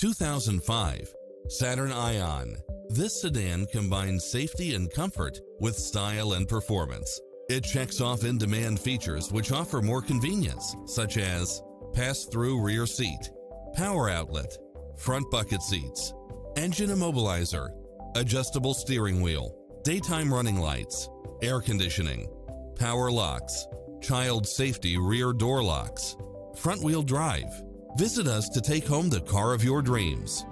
2005 Saturn Ion. This sedan combines safety and comfort with style and performance. It checks off in-demand features which offer more convenience, such as pass-through rear seat, power outlet, front bucket seats, engine immobilizer, adjustable steering wheel, daytime running lights, air conditioning, power locks, child safety rear door locks, front-wheel drive. Visit us to take home the car of your dreams.